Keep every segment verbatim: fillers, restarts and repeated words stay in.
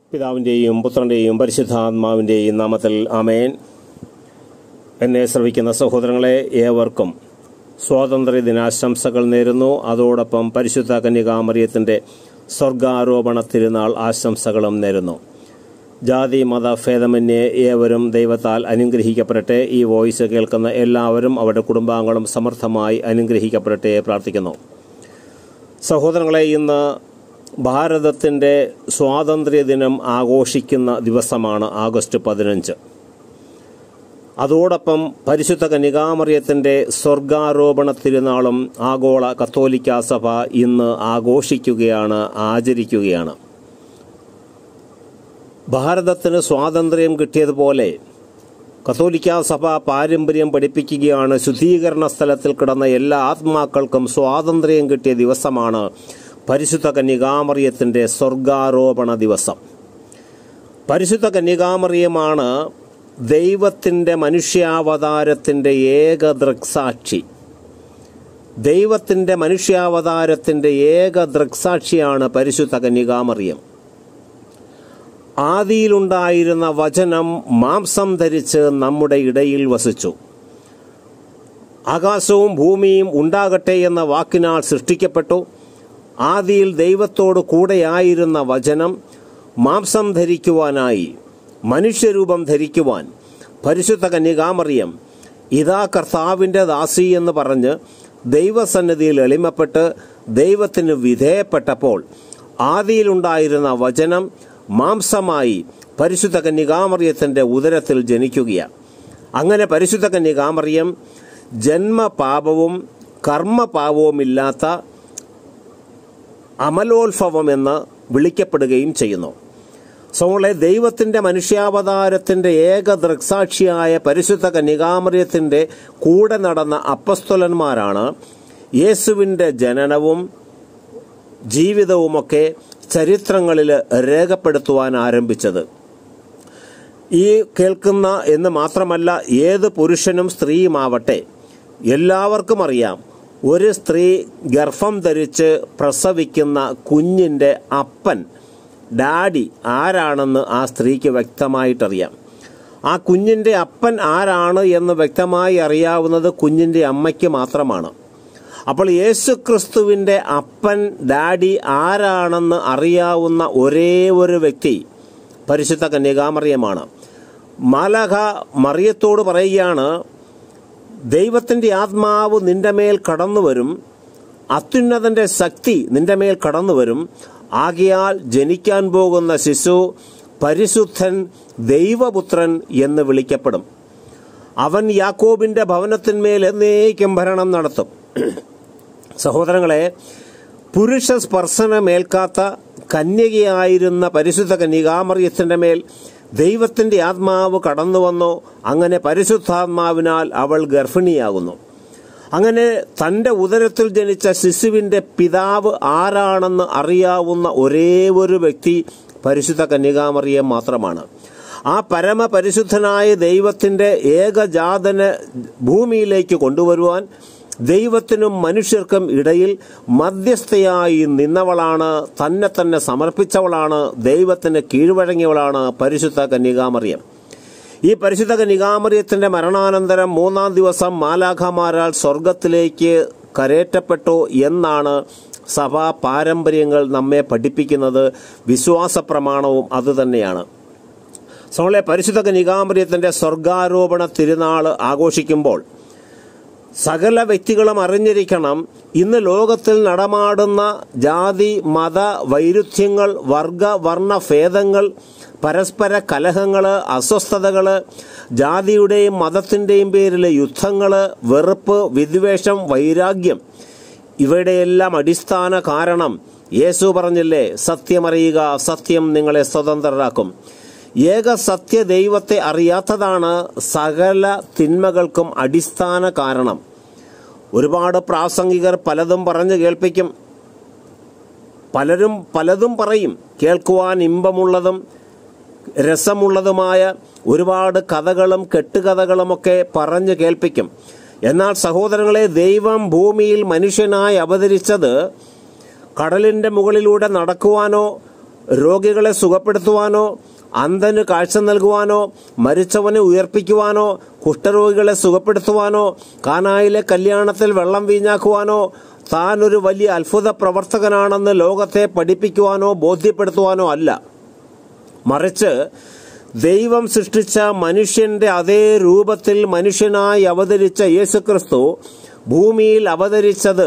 പിതാവിൻ്റെയും പുത്രൻ്റെയും പരിശുദ്ധാത്മാവിൻ്റെയും നാമത്തിൽ ആമേൻ. എന്നെ ശ്രവിക്കുന്ന സഹോദരങ്ങളെ ഏവർക്കും സ്വാതന്ത്ര്യ ദിനാശംസകൾ നേരുന്നു. അതോടൊപ്പം പരിശുദ്ധ കന്യകാമറിയത്തിൻ്റെ സ്വർഗാരോപണ തിരുനാൾ ആശംസകളും നേരുന്നു. ജാതി മത ഭേദമന്യേ ഏവരും ദൈവത്താൽ അനുഗ്രഹിക്കപ്പെടട്ടെ. ഈ വോയിസ് കേൾക്കുന്ന എല്ലാവരും അവരുടെ കുടുംബാംഗങ്ങളും സമർത്ഥമായി അനുഗ്രഹിക്കപ്പെടട്ടെ പ്രാർത്ഥിക്കുന്നു. സഹോദരങ്ങളെ, ഇന്ന് ഭാരതത്തിൻ്റെ സ്വാതന്ത്ര്യദിനം ആഘോഷിക്കുന്ന ദിവസമാണ് ആഗസ്റ്റ് പതിനഞ്ച്. അതോടൊപ്പം പരിശുദ്ധ കന്യകാമറിയത്തിൻ്റെ സ്വർഗാരോപണ തിരുനാളും ആഗോള കത്തോലിക്കാ സഭ ഇന്ന് ആഘോഷിക്കുകയാണ്, ആചരിക്കുകയാണ്. ഭാരതത്തിന് സ്വാതന്ത്ര്യം കിട്ടിയതുപോലെ കത്തോലിക്കാ സഭ പാരമ്പര്യം പഠിപ്പിക്കുകയാണ്. ശുദ്ധീകരണ സ്ഥലത്തിൽ കിടന്ന എല്ലാ ആത്മാക്കൾക്കും സ്വാതന്ത്ര്യം കിട്ടിയ ദിവസമാണ് പരിശുദ്ധ കന്യകാമറിയത്തിൻ്റെ സ്വർഗാരോപണ ദിവസം. പരിശുദ്ധ കന്യകാമറിയമാണ് ദൈവത്തിൻ്റെ മനുഷ്യാവതാരത്തിൻ്റെ ഏക ദൃക്സാക്ഷി. ദൈവത്തിൻ്റെ മനുഷ്യാവതാരത്തിൻ്റെ ഏക ദൃക്സാക്ഷിയാണ് പരിശുദ്ധ കന്യകാമറിയം. ആദിയിലുണ്ടായിരുന്ന വചനം മാംസം ധരിച്ച് നമ്മുടെ ഇടയിൽ വസിച്ചു. ആകാശവും ഭൂമിയും ഉണ്ടാകട്ടെ എന്ന വാക്കിനാൽ സൃഷ്ടിക്കപ്പെട്ടു. ആദിയിൽ ദൈവത്തോട് കൂടെയായിരുന്ന വചനം മാംസം ധരിക്കുവാനായി, മനുഷ്യരൂപം ധരിക്കുവാൻ പരിശുദ്ധ കന്യകാമറിയം ഇതാ കർത്താവിൻ്റെ ദാസി എന്ന് പറഞ്ഞ് ദൈവസന്നിധിയിൽ എളിമപ്പെട്ട് ദൈവത്തിന് വിധേയപ്പെട്ടപ്പോൾ ആദിയിലുണ്ടായിരുന്ന വചനം മാംസമായി പരിശുദ്ധ കന്യകാമറിയത്തിൻ്റെ ഉദരത്തിൽ ജനിക്കുകയാണ്. അങ്ങനെ പരിശുദ്ധ കന്യകാമറിയം ജന്മപാപവും കർമ്മപാപവുമില്ലാത്ത അമലോത്ഭവമെന്ന് വിളിക്കപ്പെടുകയും ചെയ്യുന്നു. സോളെ ദൈവത്തിൻ്റെ മനുഷ്യാവതാരത്തിൻ്റെ ഏക ദൃക്സാക്ഷിയായ പരിശുദ്ധ കന്യകാമറിയത്തിൻ്റെ കൂടെ നടന്ന അപ്പസ്തോലന്മാരാണ് യേശുവിൻ്റെ ജനനവും ജീവിതവുമൊക്കെ ചരിത്രങ്ങളിൽ രേഖപ്പെടുത്തുവാൻ ആരംഭിച്ചത്. ഈ കേൾക്കുന്ന എന്ന് മാത്രമല്ല, ഏത് പുരുഷനും സ്ത്രീയുമാവട്ടെ എല്ലാവർക്കും അറിയാം, ഒരു സ്ത്രീ ഗർഭം ധരിച്ച് പ്രസവിക്കുന്ന കുഞ്ഞിൻ്റെ അപ്പൻ, ഡാഡി ആരാണെന്ന് ആ സ്ത്രീക്ക് വ്യക്തമായിട്ടറിയാം. ആ കുഞ്ഞിൻ്റെ അപ്പൻ ആരാണ് എന്ന് വ്യക്തമായി അറിയാവുന്നത് കുഞ്ഞിൻ്റെ അമ്മയ്ക്ക് മാത്രമാണ്. അപ്പോൾ യേശുക്രിസ്തുവിൻ്റെ അപ്പൻ, ഡാഡി ആരാണെന്ന് അറിയാവുന്ന ഒരേ ഒരു വ്യക്തി പരിശുദ്ധ കന്യകാമറിയമാണ്. മാലാഖ മറിയത്തോട് പറയുകയാണ്, ദൈവത്തിൻ്റെ ആത്മാവ് നിന്റെ മേൽ കടന്നു വരും, അത്യുന്നതൻ്റെ ശക്തി നിന്റെ മേൽ കടന്നു വരും, ആകയാൽ ജനിക്കാൻ പോകുന്ന ശിശു പരിശുദ്ധൻ, ദൈവപുത്രൻ എന്ന് വിളിക്കപ്പെടും. അവൻ യാക്കോബിൻ്റെ ഭവനത്തിന്മേൽ എന്നേക്കും ഭരണം നടത്തും. സഹോദരങ്ങളെ, പുരുഷ സ്പർശനമേൽക്കാത്ത കന്യകയായിരുന്ന പരിശുദ്ധ കന്യകാമറിയത്തിൻ്റെ മേൽ ദൈവത്തിൻ്റെ ആത്മാവ് കടന്നു വന്നു. അങ്ങനെ പരിശുദ്ധാത്മാവിനാൽ അവൾ ഗർഭിണിയാകുന്നു. അങ്ങനെ തൻ്റെ ഉദരത്തിൽ ജനിച്ച ശിശുവിൻ്റെ പിതാവ് ആരാണെന്ന് അറിയാവുന്ന ഒരേ ഒരു വ്യക്തി പരിശുദ്ധ കന്യകാമറിയം മാത്രമാണ്. ആ പരമപരിശുദ്ധനായ ദൈവത്തിൻ്റെ ഏകജാതനെ ഭൂമിയിലേക്ക് കൊണ്ടുവരുവാൻ ദൈവത്തിനും മനുഷ്യർക്കും ഇടയിൽ മധ്യസ്ഥയായി നിന്നവളാണ്, തന്നെ തന്നെ സമർപ്പിച്ചവളാണ്, ദൈവത്തിന് കീഴ്വഴങ്ങിയവളാണ് പരിശുദ്ധ കന്യകാമറിയം. ഈ പരിശുദ്ധ കന്യകാമറിയത്തിൻ്റെ മരണാനന്തരം മൂന്നാം ദിവസം മാലാഖമാരാൽ സ്വർഗത്തിലേക്ക് കരേറ്റപ്പെട്ടു എന്നാണ് സഭാ പാരമ്പര്യങ്ങൾ നമ്മെ പഠിപ്പിക്കുന്നത്. വിശ്വാസ പ്രമാണവും അതുതന്നെയാണ്. സോളെ പരിശുദ്ധ കന്യകാമറിയത്തിൻ്റെ സ്വർഗാരോപണ തിരുനാൾ ആഘോഷിക്കുമ്പോൾ സകല വ്യക്തികളും അറിഞ്ഞിരിക്കണം, ഇന്ന് ലോകത്തിൽ നടമാടുന്ന ജാതി മത വൈരുദ്ധ്യങ്ങൾ, വർഗ വർണ്ണ ഭേദങ്ങൾ, പരസ്പര കലഹങ്ങൾ, അസ്വസ്ഥതകൾ, ജാതിയുടെയും മതത്തിൻ്റെയും പേരിൽ യുദ്ധങ്ങൾ, വെറുപ്പ്, വിദ്വേഷം, വൈരാഗ്യം, ഇവയുടെയെല്ലാം അടിസ്ഥാന കാരണം യേശു പറഞ്ഞില്ലേ, സത്യമറിയുക, സത്യം നിങ്ങളെ സ്വതന്ത്രരാക്കും. ഏക സത്യ ദൈവത്തെ അറിയാത്തതാണ് സകല തിന്മകൾക്കും അടിസ്ഥാന കാരണം. ഒരുപാട് പ്രാസംഗികർ പലതും പറഞ്ഞു കേൾപ്പിക്കും, പലരും പലതും പറയും. കേൾക്കുവാൻ ഇമ്പമുള്ളതും രസമുള്ളതുമായ ഒരുപാട് കഥകളും കെട്ടുകഥകളുമൊക്കെ പറഞ്ഞു കേൾപ്പിക്കും. എന്നാൽ സഹോദരങ്ങളെ, ദൈവം ഭൂമിയിൽ മനുഷ്യനായി അവതരിച്ചത് കടലിൻ്റെ മുകളിലൂടെ നടക്കുവാനോ രോഗികളെ സുഖപ്പെടുത്തുവാനോ, അന്ധന് കാഴ്ച നൽകുവാനോ, മരിച്ചവനെ ഉയർപ്പിക്കുവാനോ, കുഷ്ഠരോഗികളെ സുഖപ്പെടുത്തുവാനോ, കാനായിലെ കല്യാണത്തിൽ വെള്ളം വീഞ്ഞാക്കുവാനോ, താൻ ഒരു വലിയ അത്ഭുത പ്രവർത്തകനാണെന്ന് ലോകത്തെ പഠിപ്പിക്കുവാനോ ബോധ്യപ്പെടുത്തുവാനോ അല്ല. മറിച്ച് ദൈവം സൃഷ്ടിച്ച മനുഷ്യന്റെ അതേ രൂപത്തിൽ മനുഷ്യനായി അവതരിച്ച യേശുക്രിസ്തു ഭൂമിയിൽ അവതരിച്ചത്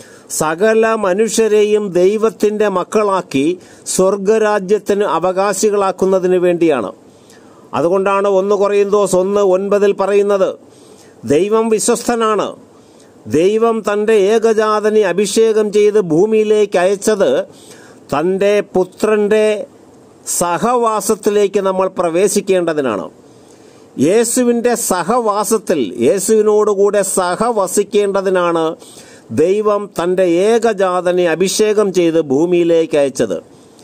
സകല മനുഷ്യരെയും ദൈവത്തിന്റെ മക്കളാക്കി സ്വർഗരാജ്യത്തിന് അവകാശികളാക്കുന്നതിന് വേണ്ടിയാണ്. അതുകൊണ്ടാണ് ഒന്ന് കൊറിന്തോസ് ഒന്ന് ഒൻപതിൽ പറയുന്നത്, ദൈവം വിശ്വസ്തനാണ്. ദൈവം തന്റെ ഏകജാതനെ അഭിഷേകം ചെയ്ത് ഭൂമിയിലേക്ക് അയച്ചത് തന്റെ പുത്രന്റെ സഹവാസത്തിലേക്ക് നമ്മൾ പ്രവേശിക്കേണ്ടതിനാണ്. യേശുവിന്റെ സഹവാസത്തിൽ, യേശുവിനോടുകൂടെ സഹവസിക്കേണ്ടതിനാണ് ദൈവം തന്റെ ഏകജാതനെ അഭിഷേകം ചെയ്ത് ഭൂമിയിലേക്ക് അയച്ചത്.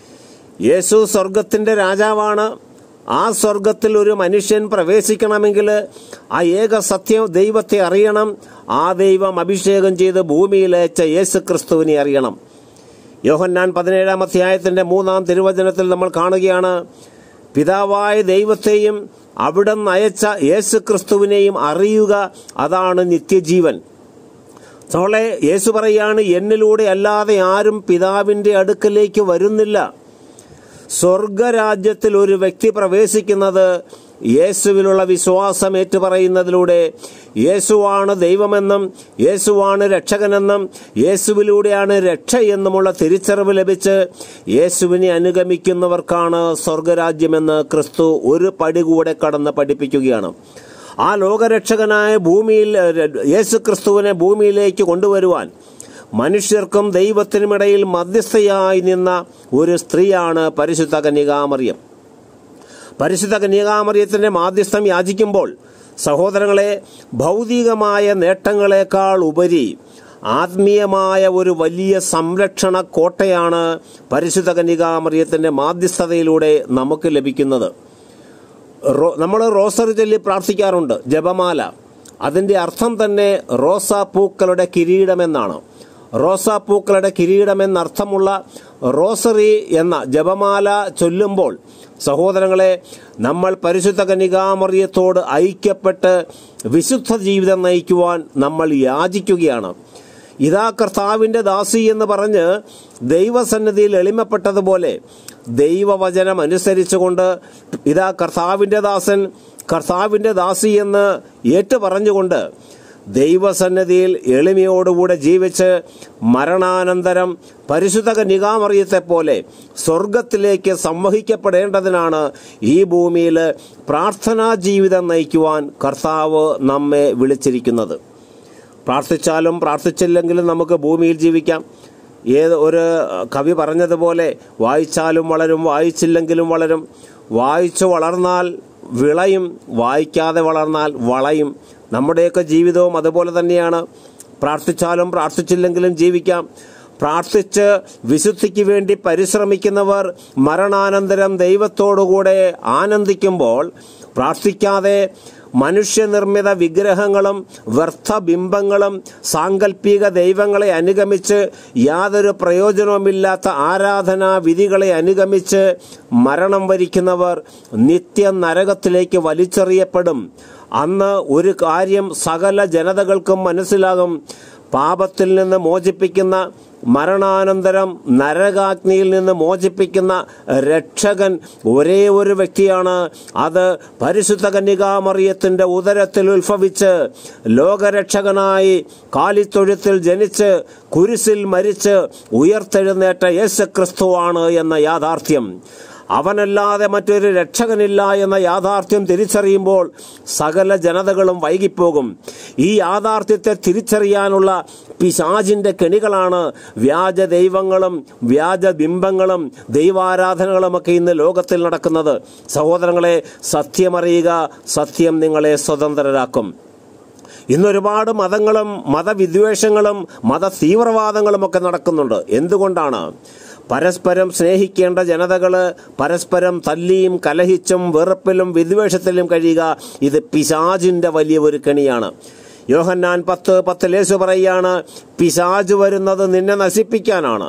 യേശു സ്വർഗത്തിന്റെ രാജാവാണ്. ആ സ്വർഗത്തിൽ ഒരു മനുഷ്യൻ പ്രവേശിക്കണമെങ്കിൽ ആ ഏക സത്യം ദൈവത്തെ അറിയണം. ആ ദൈവം അഭിഷേകം ചെയ്ത് ഭൂമിയിലയച്ച യേശു ക്രിസ്തുവിനെ അറിയണം. യോഹന്നാൻ പതിനേഴാം അധ്യായത്തിന്റെ മൂന്നാം തിരുവചനത്തിൽ നമ്മൾ കാണുകയാണ്, പിതാവായ ദൈവത്തെയും അവിടുന്ന് അയച്ച യേശു ക്രിസ്തുവിനെയും അറിയുക, അതാണ് നിത്യജീവൻ. സോളെ യേശു പറയാണ്, എന്നിലൂടെ അല്ലാതെ ആരും പിതാവിന്റെ അടുക്കലേക്ക് വരുന്നില്ല. സ്വർഗരാജ്യത്തിൽ ഒരു വ്യക്തി പ്രവേശിക്കുന്നത് യേശുവിലുള്ള വിശ്വാസം ഏറ്റുപറയുന്നതിലൂടെ, യേശുവാണ് ദൈവമെന്നും യേശുവാണ് രക്ഷകനെന്നും യേശുവിലൂടെയാണ് രക്ഷയെന്നുമുള്ള തിരിച്ചറിവ് ലഭിച്ച് യേശുവിനെ അനുഗമിക്കുന്നവർക്കാണ് സ്വർഗരാജ്യമെന്ന് ക്രിസ്തു ഒരു പടി കൂടെ കടന്ന് പഠിപ്പിക്കുകയാണ്. ആ ലോകരക്ഷകനായ ഭൂമിയിൽ യേശു ക്രിസ്തുവിനെ ഭൂമിയിലേക്ക് കൊണ്ടുവരുവാൻ മനുഷ്യർക്കും ദൈവത്തിനുമിടയിൽ മധ്യസ്ഥയായി നിന്ന ഒരു സ്ത്രീയാണ് പരിശുദ്ധ കന്യകാമറിയം. പരിശുദ്ധ കന്യകാമറിയത്തിന്റെ മാധ്യസ്ഥം യാചിക്കുമ്പോൾ സഹോദരങ്ങളെ, ഭൗതികമായ നേട്ടങ്ങളെക്കാൾ ഉപരി ആത്മീയമായ ഒരു വലിയ സംരക്ഷണ കോട്ടയാണ് പരിശുദ്ധ കന്യകാമറിയത്തിന്റെ മാധ്യസ്ഥതയിലൂടെ നമുക്ക് ലഭിക്കുന്നത്. നമ്മൾ റോസറി ചൊല്ലി പ്രാർത്ഥിക്കാറുണ്ട്, ജപമാല. അതിന്റെ അർത്ഥം തന്നെ റോസാപ്പൂക്കളുടെ കിരീടമെന്നാണ്. റോസാപ്പൂക്കളുടെ കിരീടമെന്നർത്ഥമുള്ള റോസറി എന്ന ജപമാല ചൊല്ലുമ്പോൾ സഹോദരങ്ങളെ, നമ്മൾ പരിശുദ്ധ കന്യകാമറിയത്തോട് ഐക്യപ്പെട്ട് വിശുദ്ധ ജീവിതം നയിക്കുവാൻ നമ്മൾ യാചിക്കുകയാണ്. ഇതാ കർത്താവിന്റെ ദാസി എന്ന് പറഞ്ഞ് ദൈവസന്നിധിയിൽ എളിമപ്പെട്ടതുപോലെ ദൈവവചനം അനുസരിച്ചുകൊണ്ട് ഇതാ കർത്താവിന്റെ ദാസൻ, കർത്താവിന്റെ ദാസി എന്ന് ഏറ്റു പറഞ്ഞുകൊണ്ട് ദൈവസന്നിധിയിൽ എളിമയോടുകൂടെ ജീവിച്ച് മരണാനന്തരം പരിശുദ്ധ കന്യകാമറിയത്തെ പോലെ സ്വർഗത്തിലേക്ക് സംവഹിക്കപ്പെടേണ്ടതിനാണ് ഈ ഭൂമിയിൽ പ്രാർത്ഥനാ ജീവിതം നയിക്കുവാൻ കർത്താവ് നമ്മെ വിളിച്ചിരിക്കുന്നത്. പ്രാർത്ഥിച്ചാലും പ്രാർത്ഥിച്ചില്ലെങ്കിലും നമുക്ക് ഭൂമിയിൽ ജീവിക്കാം. ഏത് ഒരു കവി പറഞ്ഞതുപോലെ, വായിച്ചാലും വളരും, വായിച്ചില്ലെങ്കിലും വളരും. വായിച്ചു വളർന്നാൽ വിളയും, വായിക്കാതെ വളർന്നാൽ വളയും. നമ്മുടെയൊക്കെ ജീവിതവും അതുപോലെ തന്നെയാണ്. പ്രാർത്ഥിച്ചാലും പ്രാർത്ഥിച്ചില്ലെങ്കിലും ജീവിക്കാം. പ്രാർത്ഥിച്ച് വിശുദ്ധിക്ക് വേണ്ടി പരിശ്രമിക്കുന്നവർ മരണാനന്തരം ദൈവത്തോടുകൂടെ ആനന്ദിക്കുമ്പോൾ, പ്രാർത്ഥിക്കാതെ മനുഷ്യനിർമ്മിത വിഗ്രഹങ്ങളും വ്യർത്ഥബിംബങ്ങളും സാങ്കല്പിക ദൈവങ്ങളെ അനുഗമിച്ച് യാതൊരു പ്രയോജനവുമില്ലാത്ത ആരാധനാ വിധികളെ അനുഗമിച്ച് മരണം വരിക്കുന്നവർ നിത്യ നരകത്തിലേക്ക് വലിച്ചെറിയപ്പെടും. അന്ന് ഒരു കാര്യം സകല ജനതകൾക്കും മനസ്സിലാകും, പാപത്തിൽ നിന്ന് മോചിപ്പിക്കുന്ന, മരണാനന്തരം നരകാഗ്നിയിൽ നിന്ന് മോചിപ്പിക്കുന്ന രക്ഷകൻ ഒരേ ഒരു വ്യക്തിയാണ്. അത് പരിശുദ്ധ കന്യകാമറിയത്തിന്റെ ഉദരത്തിൽ ഉത്ഭവിച്ച് ലോകരക്ഷകനായി കാലിത്തൊഴുത്തിൽ ജനിച്ച് കുരിശിൽ മരിച്ച് ഉയർത്തെഴുന്നേറ്റ യേശുക്രിസ്തുവാണ് എന്ന യാഥാർത്ഥ്യം, അവനല്ലാതെ മറ്റൊരു രക്ഷകനില്ല എന്ന യാഥാർത്ഥ്യം തിരിച്ചറിയുമ്പോൾ സകല ജനതകളും വൈകിപ്പോകും. ഈ യാഥാർത്ഥ്യത്തെ തിരിച്ചറിയാനുള്ള പിശാചിന്റെ കെണികളാണ് വ്യാജ ദൈവങ്ങളും വ്യാജ ബിംബങ്ങളും ദൈവാരാധനകളുമൊക്കെ ഇന്ന് ലോകത്തിൽ നടക്കുന്നത്. സഹോദരങ്ങളെ, സത്യമറിയുക, സത്യം നിങ്ങളെ സ്വതന്ത്രരാക്കും. ഇന്നൊരുപാട് മതങ്ങളും മതവിദ്വേഷങ്ങളും മത തീവ്രവാദങ്ങളുമൊക്കെ നടക്കുന്നുണ്ട്. എന്തുകൊണ്ടാണ്? പരസ്പരം സ്നേഹിക്കേണ്ട ജനതകള് പരസ്പരം തല്ലിയും കലഹിച്ചും വെറുപ്പിലും വിദ്വേഷത്തിലും കഴിയുക. ഇത് പിശാചിന്റെ വലിയ ഒരു കെണിയാണ്. യോഹന്നാൻ പത്ത് പത്തിൽ യേശു പറയുകയാണ്, പിശാച് വരുന്നത് നിന്നെ നശിപ്പിക്കാനാണ്,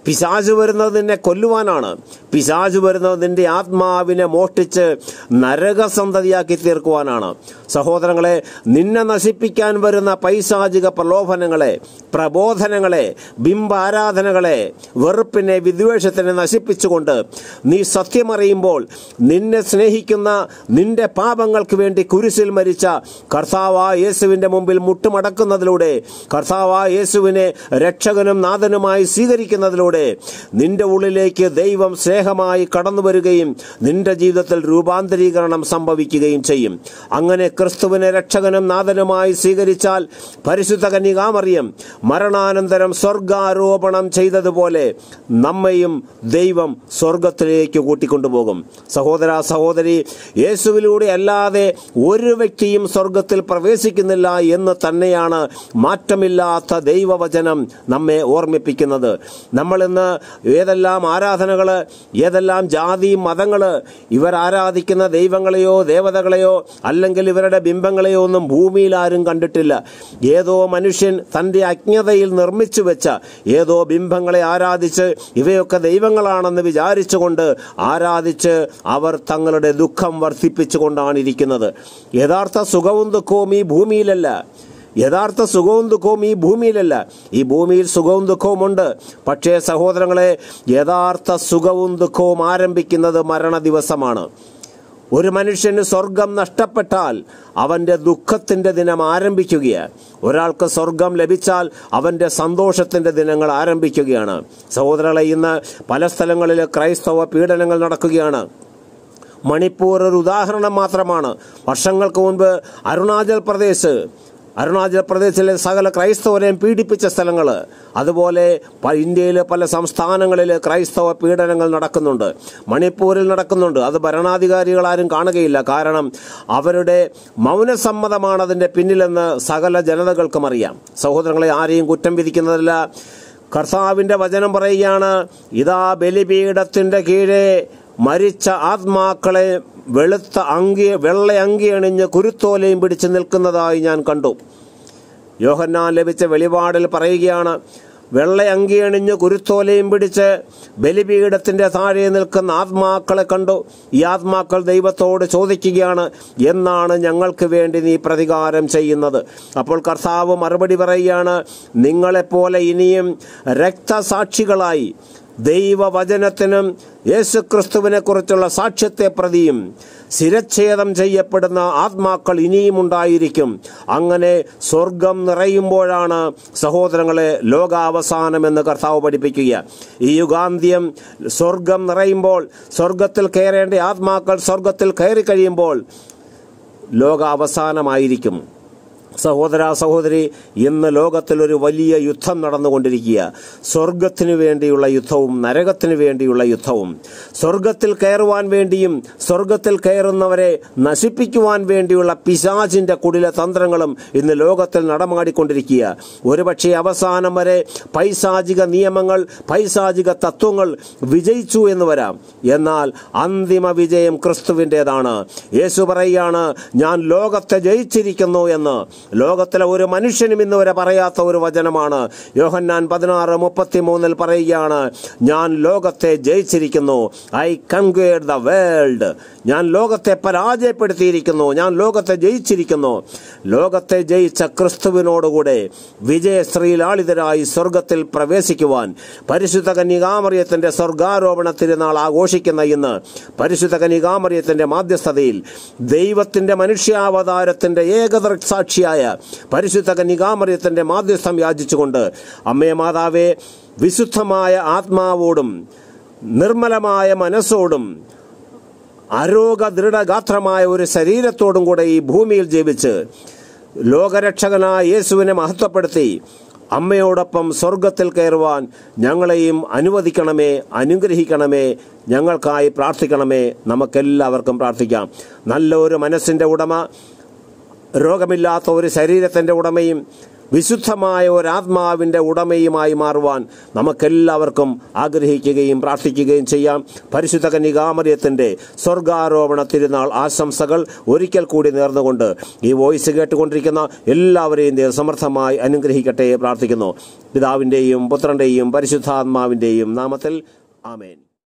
പിശാച് വരുന്നത് നിന്നെ കൊല്ലുവാനാണ്. പിശാച് വരുന്നത് നിന്റെ ആത്മാവിനെ മോഷ്ടിച്ച് നരകസന്തതിയാക്കി തീർക്കുവാനാണ്. സഹോദരങ്ങളെ, നിന്നെ നശിപ്പിക്കാൻ വരുന്ന പൈശാചിക പ്രലോഭനങ്ങളെ, പ്രബോധനങ്ങളെ, ബിംബാരാധനകളെ, വെറുപ്പിനെ, വിദ്വേഷത്തിനെ നശിപ്പിച്ചുകൊണ്ട് നീ സത്യമറിയുമ്പോൾ നിന്നെ സ്നേഹിക്കുന്ന, നിന്റെ പാപങ്ങൾക്ക് വേണ്ടി കുരിശിൽ മരിച്ച കർത്താവായ യേശുവിന്റെ മുമ്പിൽ മുട്ടുമടക്കുന്നതിലൂടെ, കർത്താവായ യേശുവിനെ രക്ഷകനും നാഥനുമായി സ്വീകരിക്കുന്നതിലൂടെ നിന്റെ ഉള്ളിലേക്ക് ദൈവം സ്നേഹമായി കടന്നു വരികയും നിന്റെ ജീവിതത്തിൽ രൂപാന്തരീകരണം സംഭവിക്കുകയും ചെയ്യും. അങ്ങനെ ക്രിസ്തുവിനെ രക്ഷകനും നാഥനുമായി സ്വീകരിച്ചാൽ പരിശുദ്ധ കന്യകാമറിയം മരണാനന്തരം സ്വർഗാരോപണം ചെയ്തതുപോലെ നമ്മയും ദൈവം സ്വർഗത്തിലേക്ക് കൂട്ടിക്കൊണ്ടുപോകും. സഹോദര സഹോദരി, യേശുവിലൂടെ അല്ലാതെ ഒരു വ്യക്തിയും സ്വർഗത്തിൽ പ്രവേശിക്കുന്നില്ല എന്ന് തന്നെയാണ് മാറ്റമില്ലാത്ത ദൈവവചനം നമ്മെ ഓർമ്മിപ്പിക്കുന്നത്. നമ്മൾ ഇന്ന് ഏതെല്ലാം ആരാധനകൾ, ഏതെല്ലാം ജാതി മതങ്ങൾ, ഇവർ ആരാധിക്കുന്ന ദൈവങ്ങളെയോ ദേവതകളെയോ അല്ലെങ്കിൽ ഇവരുടെ ബിംബങ്ങളെയോ ഒന്നും ഭൂമിയിൽ ആരും കണ്ടിട്ടില്ല. ഏതോ മനുഷ്യൻ തൻ്റെ അജ്ഞതയിൽ നിർമ്മിച്ചു വെച്ച ഏതോ ബിംബങ്ങളെ ആരാധിച്ച് ഇവയൊക്കെ ദൈവങ്ങളാണെന്ന് വിചാരിച്ചുകൊണ്ട് ആരാധിച്ച് അവർ തങ്ങളുടെ ദുഃഖം വർദ്ധിപ്പിച്ചുകൊണ്ടാണ് ഇരിക്കുന്നത്. യഥാർത്ഥ സുഖവും ദുഃഖവും ഈ ഭൂമിയിലല്ല. യഥാർത്ഥ സുഖവും ദുഃഖവും ഈ ഭൂമിയിലല്ല. ഈ ഭൂമിയിൽ സുഖവും ദുഃഖവും ഉണ്ട്. പക്ഷേ സഹോദരങ്ങളെ, യഥാർത്ഥ സുഖവും ദുഃഖവും ആരംഭിക്കുന്നത് മരണ ദിവസമാണ്. ഒരു മനുഷ്യന് സ്വർഗം നഷ്ടപ്പെട്ടാൽ അവന്റെ ദുഃഖത്തിന്റെ ദിനം ആരംഭിക്കുകയാണ്. ഒരാൾക്ക് സ്വർഗം ലഭിച്ചാൽ അവന്റെ സന്തോഷത്തിന്റെ ദിനങ്ങൾ ആരംഭിക്കുകയാണ്. സഹോദരങ്ങളെ, ഇന്ന് പല സ്ഥലങ്ങളിൽ ക്രൈസ്തവ പീഡനങ്ങൾ നടക്കുകയാണ്. മണിപ്പൂർ ഒരു ഉദാഹരണം മാത്രമാണ്. വർഷങ്ങൾക്ക് മുൻപ് അരുണാചൽ പ്രദേശ് അരുണാചൽ പ്രദേശിലെ സകല ക്രൈസ്തവരെയും പീഡിപ്പിച്ച സ്ഥലങ്ങൾ, അതുപോലെ ഇന്ത്യയിലെ പല സംസ്ഥാനങ്ങളിൽ ക്രൈസ്തവ പീഡനങ്ങൾ നടക്കുന്നുണ്ട്. മണിപ്പൂരിൽ നടക്കുന്നുണ്ട്. അത് ഭരണാധികാരികളാരും കാണുകയില്ല. കാരണം അവരുടെ മൗനസമ്മതമാണ് അതിൻ്റെ പിന്നിലെന്ന് സകല ജനതകൾക്കും അറിയാം. സഹോദരങ്ങളെ, ആരെയും കുറ്റം വിധിക്കുന്നതല്ല. കർത്താവിൻ്റെ വചനം പറയുകയാണ്, ഇതാ ബലിപീഠത്തിൻ്റെ കീഴെ മരിച്ച ആത്മാക്കളെ വെളുത്ത അങ്കി വെള്ള അങ്കി അണിഞ്ഞ് കുരുത്തോലയും പിടിച്ച് നിൽക്കുന്നതായി ഞാൻ കണ്ടു. യോഹന്നാൻ ലഭിച്ച വെളിപാടിൽ പറയുകയാണ്, വെള്ള അങ്കി അണിഞ്ഞ് കുരുത്തോലയും പിടിച്ച് ബലിപീഠത്തിന്റെ താഴെ നിൽക്കുന്ന ആത്മാക്കളെ കണ്ടു. ഈ ആത്മാക്കൾ ദൈവത്തോട് ചോദിക്കുകയാണ്, എന്നാണ് ഞങ്ങൾക്ക് വേണ്ടി നീ പ്രതികാരം ചെയ്യുന്നത്? അപ്പോൾ കർത്താവ് മറുപടി പറയുകയാണ്, നിങ്ങളെപ്പോലെ ഇനിയും രക്തസാക്ഷികളായി ദൈവവചനത്തിനും യേശുക്രിസ്തുവിനെ കുറിച്ചുള്ള സാക്ഷ്യത്തെ പ്രതിയും ശിരച്ഛേദം ചെയ്യപ്പെടുന്ന ആത്മാക്കൾ ഇനിയും ഉണ്ടായിരിക്കും. അങ്ങനെ സ്വർഗം നിറയുമ്പോഴാണ് സഹോദരങ്ങളെ ലോകാവസാനം എന്ന് കർത്താവ് പഠിപ്പിക്കുക. ഈ യുഗാന്ത്യം സ്വർഗം നിറയുമ്പോൾ, സ്വർഗത്തിൽ കയറേണ്ട ആത്മാക്കൾ സ്വർഗത്തിൽ കയറി കഴിയുമ്പോൾ ലോകാവസാനമായിരിക്കും. സഹോദര സഹോദരി, ഇന്ന് ലോകത്തിൽ ഒരു വലിയ യുദ്ധം നടന്നുകൊണ്ടിരിക്കുക. സ്വർഗത്തിനു വേണ്ടിയുള്ള യുദ്ധവും നരകത്തിനു വേണ്ടിയുള്ള യുദ്ധവും. സ്വർഗത്തിൽ കയറുവാൻ വേണ്ടിയും സ്വർഗത്തിൽ കയറുന്നവരെ നശിപ്പിക്കുവാൻ വേണ്ടിയുള്ള പിശാചിന്റെ കുടില തന്ത്രങ്ങളും ഇന്ന് ലോകത്തിൽ നടമാടിക്കൊണ്ടിരിക്കുക. ഒരുപക്ഷെ അവസാനം വരെ പൈശാചിക നിയമങ്ങൾ, പൈശാചിക തത്വങ്ങൾ വിജയിച്ചു എന്ന് വരാം. എന്നാൽ അന്തിമ വിജയം ക്രിസ്തുവിൻ്റെതാണ്. യേശു പറയുകയാണ്, ഞാൻ ലോകത്തെ ജയിച്ചിരിക്കുന്നു എന്ന്. ലോകത്തിലെ ഒരു മനുഷ്യനും ഇന്ന് വരെ പറയാത്ത ഒരു വചനമാണ്. യോഹന്നാൻ പതിനാറ് മുപ്പത്തി മൂന്നിൽ പറയുകയാണ്, ഞാൻ ലോകത്തെ ജയിച്ചിരിക്കുന്നു. I conquered the world. ഞാൻ ലോകത്തെ പരാജയപ്പെടുത്തിയിരിക്കുന്നു. ഞാൻ ലോകത്തെ ജയിച്ചിരിക്കുന്നു. ലോകത്തെ ജയിച്ച ക്രിസ്തുവിനോടുകൂടെ വിജയശ്രീലാളിതരായി സ്വർഗത്തിൽ പ്രവേശിക്കുവാൻ പരിശുദ്ധ കന്യകാമറിയത്തിന്റെ സ്വർഗാരോപണ തിരുനാൾ ആഘോഷിക്കുന്ന ഇന്ന് പരിശുദ്ധ കന്യകാമറിയത്തിന്റെ മാധ്യസ്ഥതയിൽ ദൈവത്തിന്റെ മനുഷ്യാവതാരത്തിന്റെ ഏകദൃക്സാക്ഷിയായ പരിശുദ്ധ കന്യകാമറിയത്തിന്റെ മാധ്യസ്ഥം യാചിച്ചുകൊണ്ട്, അമ്മേ മാതാവേ, വിശുദ്ധമായ ആത്മാവോടും നിർമ്മലമായ മനസ്സോടും അരോഗ ദൃഢഗാത്രമായ ഒരു ശരീരത്തോടും കൂടെ ഈ ഭൂമിയിൽ ജീവിച്ച് ലോകരക്ഷകനായ യേശുവിനെ മഹത്വപ്പെടുത്തി അമ്മയോടൊപ്പം സ്വർഗത്തിൽ കയറുവാൻ ഞങ്ങളെയും അനുവദിക്കണമേ, അനുഗ്രഹിക്കണമേ. ഞങ്ങൾക്കായി പ്രാർത്ഥിക്കണമേ. നമുക്കെല്ലാവർക്കും പ്രാർത്ഥിക്കാം. നല്ല ഒരു മനസ്സിൻ്റെ ഉടമ, രോഗമില്ലാത്ത ഒരു ശരീരത്തിൻ്റെ ഉടമയും വിശുദ്ധമായ ഒരാത്മാവിൻ്റെ ഉടമയുമായി മാറുവാൻ നമുക്കെല്ലാവർക്കും ആഗ്രഹിക്കുകയും പ്രാർത്ഥിക്കുകയും ചെയ്യാം. പരിശുദ്ധ കന്യകാമറിയത്തിൻ്റെ സ്വർഗാരോപണ തിരുനാൾ ആശംസകൾ ഒരിക്കൽ കൂടി നേർന്നുകൊണ്ട് ഈ വോയിസ് കേട്ടുകൊണ്ടിരിക്കുന്ന എല്ലാവരെയും ദൈവം സമർത്ഥമായി അനുഗ്രഹിക്കട്ടെ പ്രാർത്ഥിക്കുന്നു. പിതാവിൻ്റെയും പുത്രൻ്റെയും പരിശുദ്ധാത്മാവിൻ്റെയും നാമത്തിൽ ആമേൻ.